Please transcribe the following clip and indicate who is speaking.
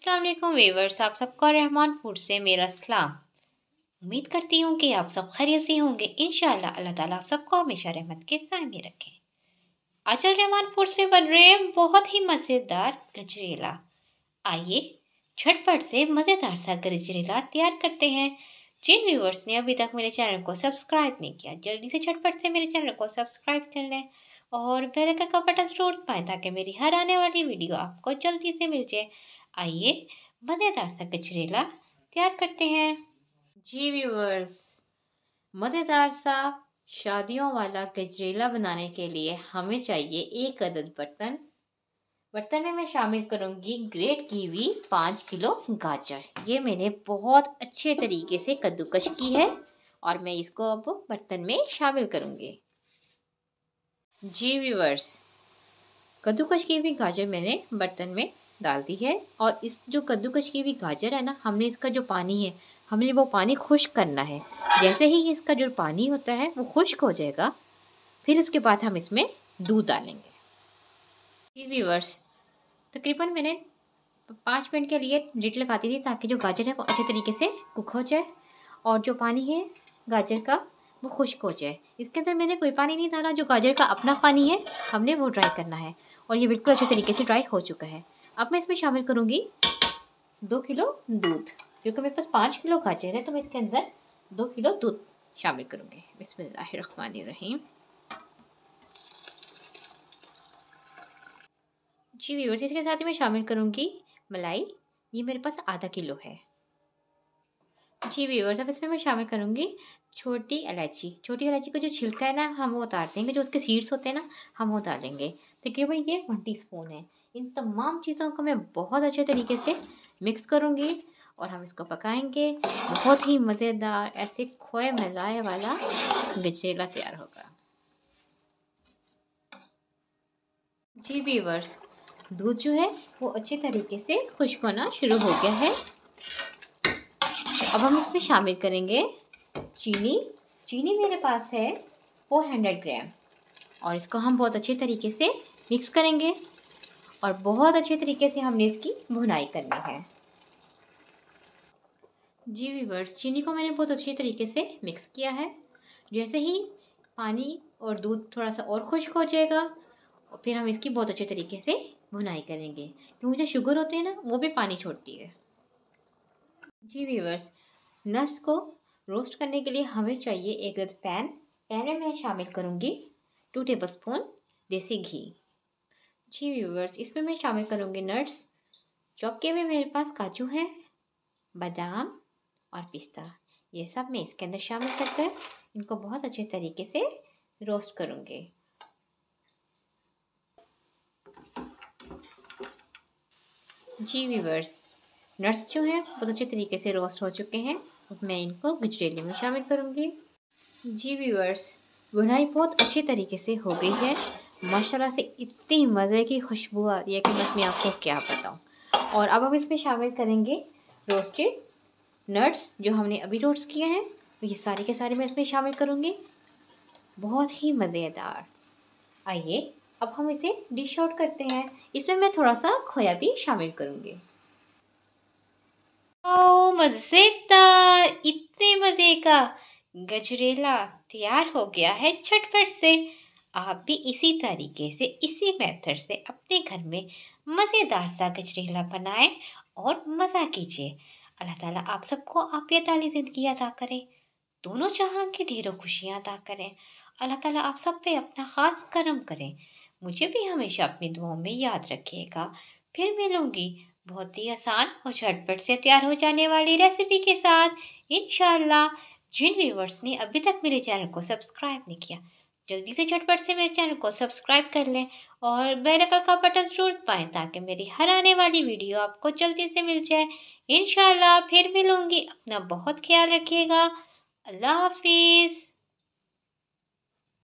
Speaker 1: अस्सलाम वालेकुम व्यूअर्स, आप सबको रहमान फूड से मेरा सलाम। उम्मीद करती हूँ कि आप सब खैरियत से होंगे। इंशाअल्लाह अल्लाह ताला आप सबको हमेशा रहमत के साए में रखें। आजकल रहमान फूड्स में बन रहे हैं बहुत ही मज़ेदार गजरेला। आइए झटपट से मज़ेदार सा गजरेला तैयार करते हैं। जिन व्यूअर्स ने अभी तक मेरे चैनल को सब्सक्राइब नहीं किया, जल्दी से झटपट से मेरे चैनल को सब्सक्राइब कर लें और बेल आइकन का बटन ज़रूर दबाएं ताकि मेरी हर आने वाली वीडियो आपको जल्दी से मिल जाए। आइए मज़ेदार सा गजरेला तैयार करते हैं। जी व्यूअर्स, मज़ेदार सा शादियों वाला गजरेला बनाने के लिए हमें चाहिए एक अदद बर्तन। बर्तन में मैं शामिल करूंगी ग्रेट की हुई 5 किलो गाजर। ये मैंने बहुत अच्छे तरीके से कद्दूकश की है और मैं इसको अब बर्तन में शामिल करूंगी। जी व्यूअर्स, कद्दूकश की हुई गाजर मैंने बर्तन में डाल दी है और इस जो कद्दूकश की हुई गाजर है ना, हमने इसका जो पानी है हमने वो पानी खुश्क करना है। जैसे ही इसका जो पानी होता है वो खुश्क हो जाएगा, फिर उसके बाद हम इसमें दूध डालेंगे। जी व्यूअर्स, तकरीबन मैंने 5 मिनट के लिए लिड लगाती थी ताकि जो गाजर है वो अच्छे तरीके से कुक हो जाए और जो पानी है गाजर का वो खुश्क हो जाए। इसके अंदर मैंने कोई पानी नहीं डाला, जो गाजर का अपना पानी है हमने वो ड्राई करना है और ये बिल्कुल अच्छे तरीके से ड्राई हो चुका है। अब मैं इसमें शामिल करूँगी 2 किलो दूध, क्योंकि मेरे पास 5 किलो गाजर है तो मैं इसके अंदर 2 किलो दूध शामिल करूँगी। बिस्मिल्लाहिर्रहमानिर्रहीम। जी व्यूअर्स, इसके साथ ही मैं शामिल करूँगी मलाई। ये मेरे पास आधा किलो है। जी व्यूअर्स, अब इसमें मैं शामिल करूँगी छोटी इलायची। छोटी इलायची का जो छिलका है ना हम वो उतार देंगे, जो उसके सीड्स होते हैं ना हम वो उतारेंगे। तकरीबन ये 1 टीस्पून है। इन तमाम चीज़ों को मैं बहुत अच्छे तरीके से मिक्स करूँगी और हम इसको पकाएंगे। बहुत ही मज़ेदार ऐसे खोए मिलाए वाला गजरेला तैयार होगा। जी व्यूअर्स, दूध जो है वो अच्छे तरीके से खुश्क होना शुरू हो गया है। अब हम इसमें शामिल करेंगे चीनी। चीनी मेरे पास है 400 ग्राम और इसको हम बहुत अच्छे तरीके से मिक्स करेंगे और बहुत अच्छे तरीके से हमने इसकी भुनाई करनी है। जी व्यूअर्स, चीनी को मैंने बहुत अच्छे तरीके से मिक्स किया है। जैसे ही पानी और दूध थोड़ा सा और खुश्क हो जाएगा और फिर हम इसकी बहुत अच्छे तरीके से भुनाई करेंगे, क्योंकि जो शुगर होती है ना वो भी पानी छोड़ती है। जी व्यूअर्स, नट्स को रोस्ट करने के लिए हमें चाहिए एक पैन। पैन में मैं शामिल करूँगी 2 टेबलस्पून देसी घी। जी व्यूअर्स, इसमें मैं शामिल करूँगी नट्स। चॉप किए हुए मेरे पास काजू है, बादाम और पिस्ता। ये सब मैं इसके अंदर शामिल कर इनको बहुत अच्छे तरीके से रोस्ट करूँगी। जी व्यूअर्स, नट्स जो है बहुत अच्छे तरीके से रोस्ट हो चुके हैं। अब मैं इनको गजरेले में शामिल करूँगी। जी व्यूअर्स, भुनाई बहुत अच्छे तरीके से हो गई है। माशाल्लाह से इतनी मज़े की खुशबू आ रही है कि बस मैं आपको क्या बताऊँ। और अब हम इसमें शामिल करेंगे रोस्टेड नट्स जो हमने अभी रोस्ट किए हैं। तो ये सारे के सारे मैं इसमें शामिल करूँगी। बहुत ही मज़ेदार। आइए अब हम इसे डिश आउट करते हैं। इसमें मैं थोड़ा सा खोया भी शामिल करूँगी। ओ मज़ेदार, इतने मज़े का गजरेला तैयार हो गया है झटपट से। आप भी इसी तरीके से इसी मेथड से अपने घर में मज़ेदार सा गजरेला बनाएं और मज़ा कीजिए। अल्लाह ताला आप सबको आफियत वाली ज़िंदगी अता करे, दोनों जहां की ढेरों खुशियां अता करें। अल्लाह ताला आप सब पे अपना ख़ास करम करें। मुझे भी हमेशा अपनी दुआओं में याद रखिएगा। फिर मिलूंगी बहुत ही आसान और झटपट से तैयार हो जाने वाली रेसिपी के साथ इंशाल्लाह। जिन व्यूवर्स ने अभी तक मेरे चैनल को सब्सक्राइब नहीं किया, जल्दी से झटपट से मेरे चैनल को सब्सक्राइब कर लें और बेल आइकन का बटन ज़रूर दबाएं ताकि मेरी हर आने वाली वीडियो आपको जल्दी से मिल जाए। इंशाल्लाह फिर मिलूंगी। अपना बहुत ख्याल रखिएगा। अल्लाह हाफिज़।